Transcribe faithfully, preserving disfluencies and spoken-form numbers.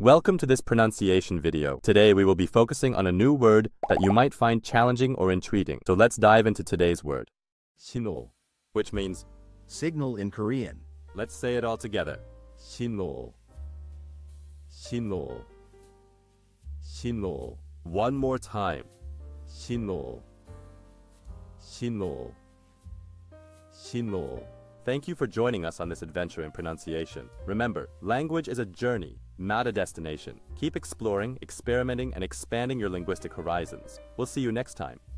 Welcome to this pronunciation video. Today we will be focusing on a new word that you might find challenging or intriguing. So let's dive into today's word. sinho, which means signal in Korean. Let's say it all together. sinho. sinho. sinho. One more time. sinho. sinho. sinho. Thank you for joining us on this adventure in pronunciation. Remember, language is a journey, not a destination. Keep exploring, experimenting, and expanding your linguistic horizons. We'll see you next time.